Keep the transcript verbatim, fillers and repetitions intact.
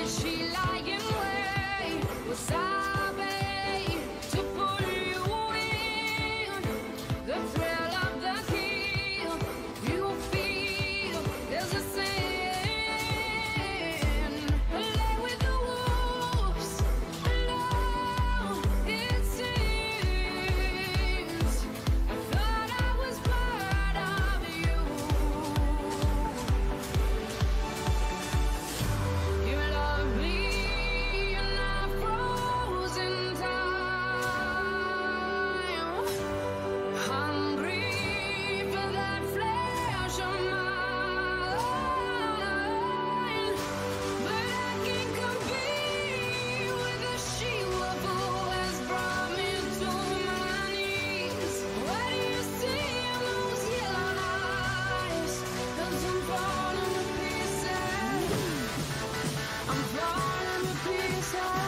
She lying way wasabi to pull you in. The thrill of the kill you feel. There's a sin. Lay with the wolves alone. It seems I thought I was part of you. You love me in a frozen time, hungry for that flesh of mine. But I can't compete with the she-wolf who has brought me to my knees. What do you see in those yellow eyes? 'Cause I'm falling to pieces. I'm falling to pieces.